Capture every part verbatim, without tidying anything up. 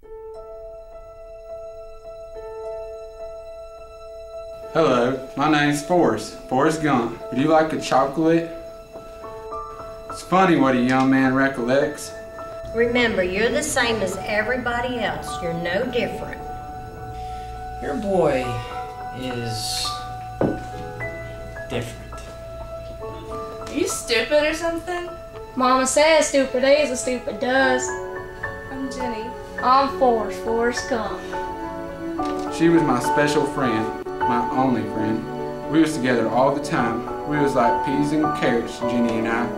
Hello, my name's Forrest, Forrest Gump. Would you like a chocolate? It's funny what a young man recollects. Remember, you're the same as everybody else. You're no different. Your boy is different. Are you stupid or something? Mama says stupid is and stupid does. I'm Jenny. I'm Forrest, Forrest Gump. She was my special friend, my only friend. We was together all the time. We was like peas and carrots, Jenny and I.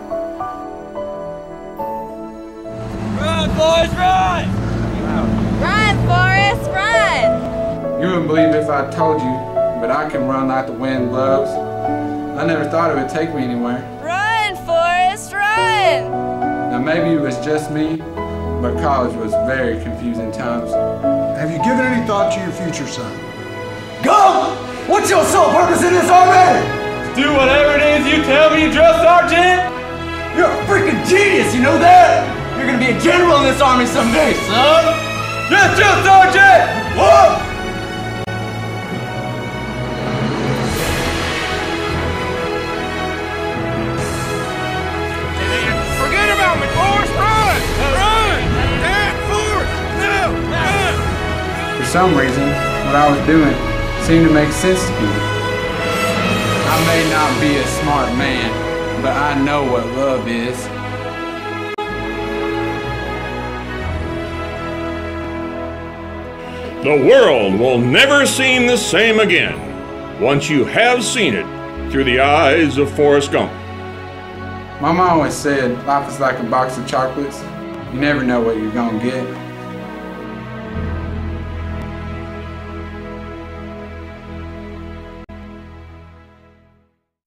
Run, boys, run! Run, Forrest, run! You wouldn't believe if I told you, but I can run like the wind blows. I never thought it would take me anywhere. Run, Forrest, run! Now maybe it was just me, but college was very confusing times. Have you given any thought to your future, son? Go! What's your sole purpose in this army? Do whatever it is you tell me, drill sergeant! You're a freaking genius, you know that? You're gonna be a general in this army someday, son! Yes, drill sergeant! What? Forget about me, Forrest! Run! Run! Dad, Forrest! No! Run! For some reason, what I was doing seemed to make sense to me. I may not be a smart man, but I know what love is. The world will never seem the same again once you have seen it through the eyes of Forrest Gump. My mom always said life is like a box of chocolates. You never know what you're gonna get.